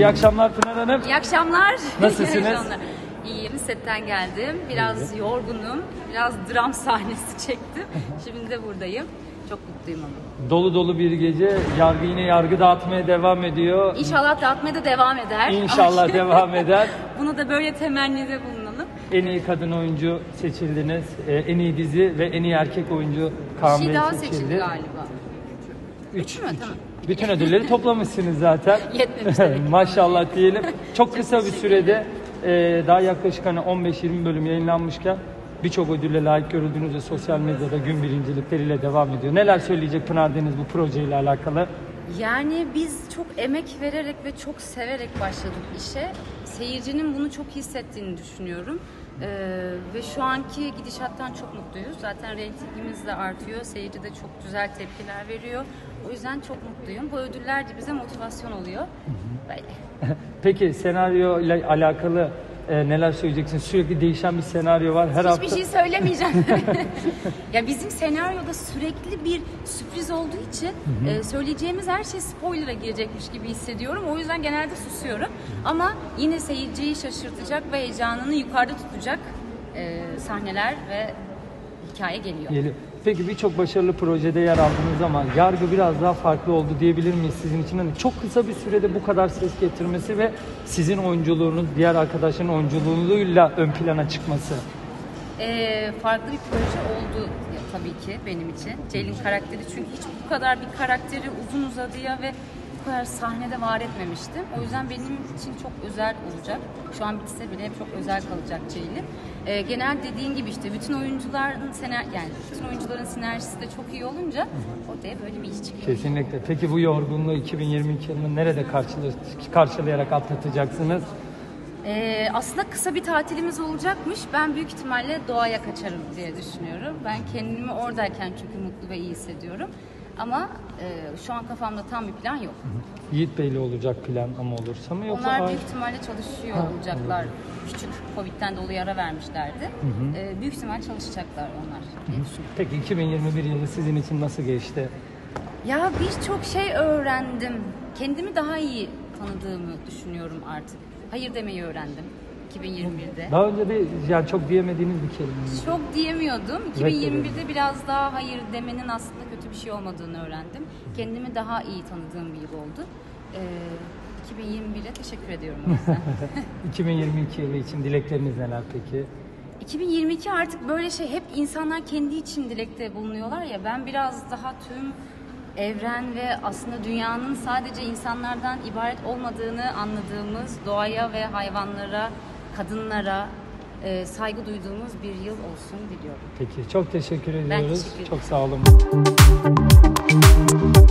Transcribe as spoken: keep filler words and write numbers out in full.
İyi akşamlar Pınar Hanım. İyi akşamlar. Nasılsınız? İyi akşamlar. İyiyim, setten geldim. Biraz evet. yorgunum, biraz dram sahnesi çektim. Şimdi de buradayım. Çok mutluyum ama. Dolu dolu bir gece. Yargı yine yargı dağıtmaya devam ediyor. İnşallah dağıtmaya da devam eder. İnşallah devam eder. Bunu da böyle temennide bulunalım. En iyi kadın oyuncu seçildiniz. Ee, en iyi dizi ve en iyi erkek oyuncu Kaan Bey seçildi. Bir şey daha seçildi galiba. Üç, Üç mü? Tamam. Bütün ödülleri toplamışsınız zaten. Yetmemiş. Maşallah diyelim. Çok kısa bir sürede e, daha yaklaşık hani on beş yirmi bölüm yayınlanmışken birçok ödülle layık görüldüğünüz ve sosyal medyada gün birincilikleriyle devam ediyor. Neler söyleyecek Pınar Deniz bu projeyle alakalı? Yani biz çok emek vererek ve çok severek başladık işe. Seyircinin bunu çok hissettiğini düşünüyorum. Ee, ve şu anki gidişattan çok mutluyuz. Zaten reytingimiz de artıyor. Seyirci de çok güzel tepkiler veriyor. O yüzden çok mutluyum. Bu ödüller de bize motivasyon oluyor. Böyle. Peki senaryo ile alakalı e, neler söyleyeceksiniz? Sürekli değişen bir senaryo var. Her Hiçbir hafta... şey söylemeyeceğim. Ya bizim senaryoda sürekli bir sürpriz olduğu için hı hı. E, söyleyeceğimiz her şey spoiler'a girecekmiş gibi hissediyorum. O yüzden genelde susuyorum. Ama yine seyirciyi şaşırtacak ve heyecanını yukarıda tutacak e, sahneler ve hikaye geliyor. Geliyor. Peki birçok başarılı projede yer aldığınız zaman yargı biraz daha farklı oldu diyebilir miyiz sizin için? Hani çok kısa bir sürede bu kadar ses getirmesi ve sizin oyunculuğunuz, diğer arkadaşların oyunculuğuyla ön plana çıkması. Ee, farklı bir proje oldu ya, tabii ki benim için. Ceylin karakteri çünkü hiç bu kadar bir karakteri uzun uzadıya ve bu kadar sahnede var etmemiştim. O yüzden benim için çok özel olacak. Şu an bitse bile çok özel kalacak Ceylin. Ee, genel dediğin gibi işte bütün oyuncuların sener yani bütün oyuncuların sinerjisi de çok iyi olunca ortaya böyle bir iş çıkıyor. Kesinlikle. Peki bu yorgunluğu iki bin yirmi iki yılında nerede karşılayarak atlatacaksınız? Ee, aslında kısa bir tatilimiz olacakmış. Ben büyük ihtimalle doğaya kaçarım diye düşünüyorum. Ben kendimi oradayken çünkü mutlu ve iyi hissediyorum. Ama e, şu an kafamda tam bir plan yok. Yiğit Bey'le olacak plan ama olursa mı yoksa? Onlar büyük ihtimalle çalışıyor ha, olacaklar. Olur. Küçük Covid'den dolayı ara vermişlerdi. Hı hı. E, büyük ihtimal çalışacaklar onlar. Hı hı. Peki iki bin yirmi bir yılı sizin için nasıl geçti? Ya birçok şey öğrendim. Kendimi daha iyi tanıdığımı düşünüyorum artık. Hayır demeyi öğrendim iki bin yirmi birde. Daha önce de yani çok diyemediğiniz bir kelime. Çok diyemiyordum. iki bin yirmi birde biraz daha hayır demenin aslında kötü bir şey olmadığını öğrendim. Kendimi daha iyi tanıdığım bir yıl oldu. Ee, iki bin yirmi bire teşekkür ediyorum o yüzden. iki bin yirmi iki yılı için dilekleriniz neler peki? iki bin yirmi iki artık böyle şey hep insanlar kendi için dilekte bulunuyorlar ya, ben biraz daha tüm evren ve aslında dünyanın sadece insanlardan ibaret olmadığını anladığımız, doğaya ve hayvanlara, kadınlara e, saygı duyduğumuz bir yıl olsun diliyorum. Peki çok teşekkür ediyoruz. Ben teşekkür ederim. Çok sağ olun.